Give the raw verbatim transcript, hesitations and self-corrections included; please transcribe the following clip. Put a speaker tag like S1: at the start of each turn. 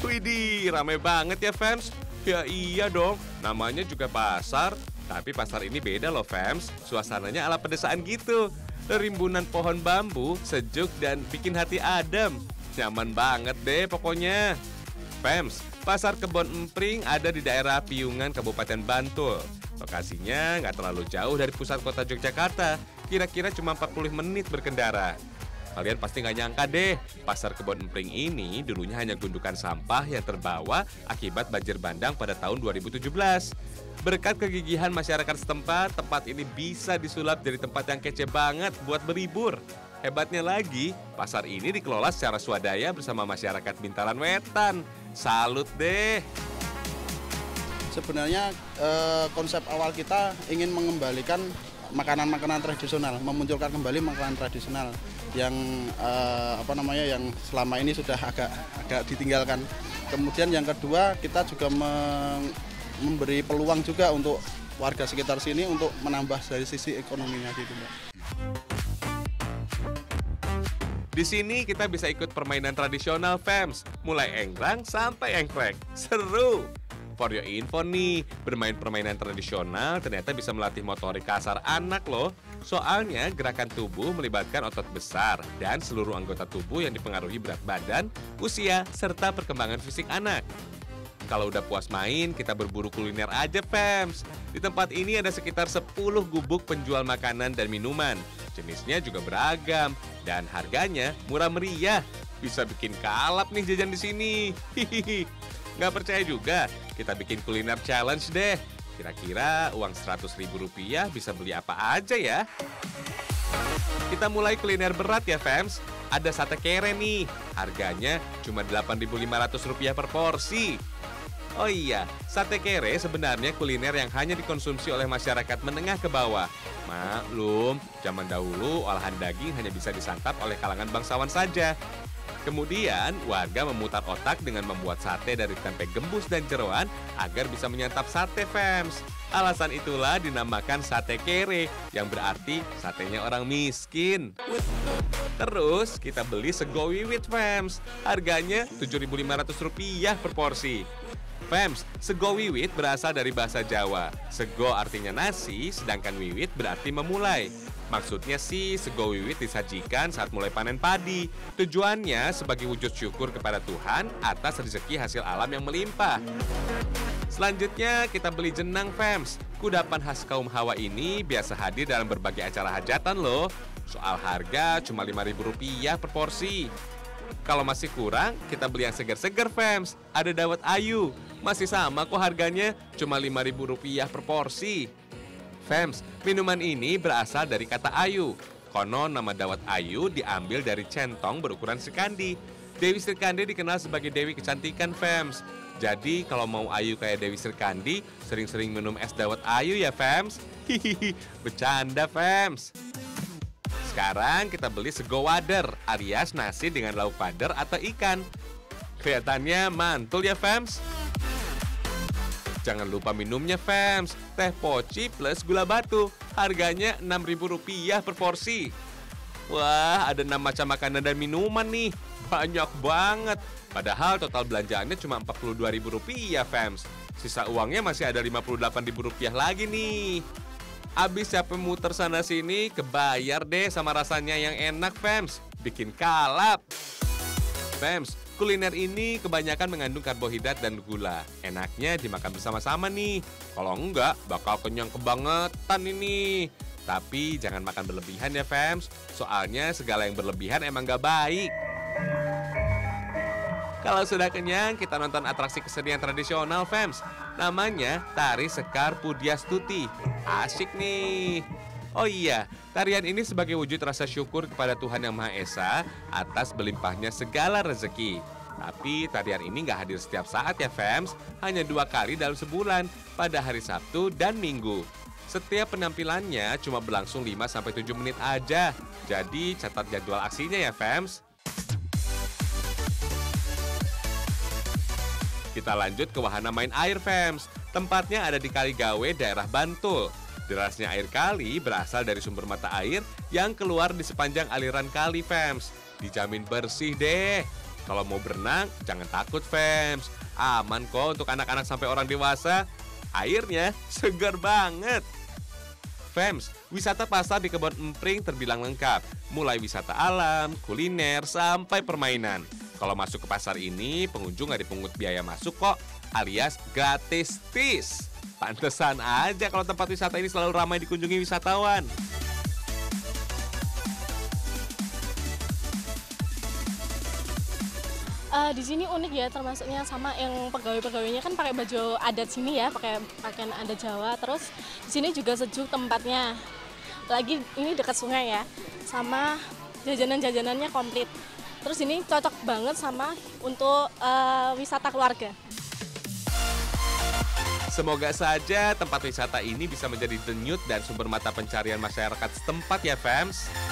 S1: Widih, rame banget ya fams. Ya iya dong, namanya juga pasar. Tapi pasar ini beda loh fams, suasananya ala pedesaan gitu. Rimbunan pohon bambu, sejuk dan bikin hati adem. Nyaman banget deh pokoknya. Fams, Pasar Kebon Empring ada di daerah Piungan, Kabupaten Bantul. Lokasinya nggak terlalu jauh dari pusat kota Yogyakarta, kira-kira cuma empat puluh menit berkendara. Kalian pasti nggak nyangka deh, Pasar Kebon Empring ini dulunya hanya gundukan sampah yang terbawa akibat banjir bandang pada tahun dua ribu tujuh belas. Berkat kegigihan masyarakat setempat, tempat ini bisa disulap jadi tempat yang kece banget buat berlibur. Hebatnya lagi, pasar ini dikelola secara swadaya bersama masyarakat Bintaran Wetan. Salut deh!
S2: Sebenarnya eh, konsep awal kita ingin mengembalikan makanan-makanan tradisional, memunculkan kembali makanan tradisional yang eh, apa namanya yang selama ini sudah agak agak ditinggalkan. Kemudian yang kedua, kita juga meng, memberi peluang juga untuk warga sekitar sini untuk menambah dari sisi ekonominya gitu, Mbak.
S1: Di sini kita bisa ikut permainan tradisional fams, mulai enggrang sampai engkrek. Seru! For your info nih, bermain permainan tradisional ternyata bisa melatih motorik kasar anak loh. Soalnya gerakan tubuh melibatkan otot besar dan seluruh anggota tubuh yang dipengaruhi berat badan, usia, serta perkembangan fisik anak. Kalau udah puas main, kita berburu kuliner aja fams. Di tempat ini ada sekitar sepuluh gubuk penjual makanan dan minuman. Jenisnya juga beragam dan harganya murah meriah. Bisa bikin kalap nih jajan di sini. Hihihi. Nggak percaya juga? Kita bikin kuliner challenge deh. Kira-kira uang seratus ribu rupiah bisa beli apa aja ya? Kita mulai kuliner berat ya fams. Ada sate kere nih. Harganya cuma delapan ribu lima ratus rupiah per porsi. Oh iya, sate kere sebenarnya kuliner yang hanya dikonsumsi oleh masyarakat menengah ke bawah. Maklum, zaman dahulu olahan daging hanya bisa disantap oleh kalangan bangsawan saja. Kemudian, warga memutar otak dengan membuat sate dari tempe gembus dan jeroan agar bisa menyantap sate fams. Alasan itulah dinamakan sate kere, yang berarti satenya orang miskin. Terus, kita beli sego wiwit fams. Harganya tujuh ribu lima ratus rupiah per porsi. Fams, sego wiwit berasal dari bahasa Jawa. Sego artinya nasi, sedangkan wiwit berarti memulai. Maksudnya sih, sego wiwit disajikan saat mulai panen padi. Tujuannya sebagai wujud syukur kepada Tuhan atas rezeki hasil alam yang melimpah. Selanjutnya, kita beli jenang fams. Kudapan khas kaum Hawa ini biasa hadir dalam berbagai acara hajatan loh. Soal harga cuma lima ribu rupiah per porsi. Kalau masih kurang, kita beli yang segar-segar fams. Ada dawet ayu. Masih sama kok harganya, cuma lima ribu rupiah per porsi. Fams, minuman ini berasal dari kata ayu. Konon nama dawet ayu diambil dari centong berukuran Srikandi. Dewi Srikandi dikenal sebagai Dewi Kecantikan fams. Jadi kalau mau ayu kayak Dewi Srikandi, sering-sering minum es dawet ayu ya fams. Hihihi, bercanda fams. Sekarang kita beli sego wader, alias nasi dengan lauk pader atau ikan. Kelihatannya mantul ya fams. Jangan lupa minumnya fams, teh poci plus gula batu. Harganya enam ribu rupiah per porsi. Wah, ada enam macam makanan dan minuman nih. Banyak banget. Padahal total belanjaannya cuma empat puluh dua ribu rupiah fams. Sisa uangnya masih ada lima puluh delapan ribu rupiah lagi nih. Abis capek muter sana sini, kebayar deh sama rasanya yang enak fams. Bikin kalap. Fams, kuliner ini kebanyakan mengandung karbohidrat dan gula. Enaknya dimakan bersama-sama nih. Kalau enggak, bakal kenyang kebangetan ini. Tapi jangan makan berlebihan ya fams. Soalnya segala yang berlebihan emang gak baik. Kalau sudah kenyang, kita nonton atraksi kesenian tradisional fams. Namanya Tari Sekar Pudiastuti. Asik nih. Oh iya, tarian ini sebagai wujud rasa syukur kepada Tuhan Yang Maha Esa atas berlimpahnya segala rezeki. Tapi tarian ini nggak hadir setiap saat ya fams, hanya dua kali dalam sebulan, pada hari Sabtu dan Minggu. Setiap penampilannya cuma berlangsung lima sampai tujuh menit aja, jadi catat jadwal aksinya ya fams. Kita lanjut ke wahana main air fams. Tempatnya ada di Kaligawe, daerah Bantul. Derasnya air kali berasal dari sumber mata air yang keluar di sepanjang aliran kali fams. Dijamin bersih deh. Kalau mau berenang, jangan takut, fams. Aman kok untuk anak-anak sampai orang dewasa. Airnya segar banget. Fams, wisata pasar di Kebon Empring terbilang lengkap. Mulai wisata alam, kuliner, sampai permainan. Kalau masuk ke pasar ini, pengunjung nggak dipungut biaya masuk kok, alias gratis tis. Pantesan aja kalau tempat wisata ini selalu ramai dikunjungi wisatawan.
S3: Uh, di sini unik ya, termasuknya sama yang pegawai-pegawainya kan pakai baju adat sini ya, pakai pakaian adat Jawa. Terus di sini juga sejuk tempatnya. Lagi ini dekat sungai ya, sama jajanan-jajanannya komplit. Terus ini cocok banget sama untuk uh, wisata keluarga.
S1: Semoga saja tempat wisata ini bisa menjadi denyut dan sumber mata pencarian masyarakat setempat ya, fams.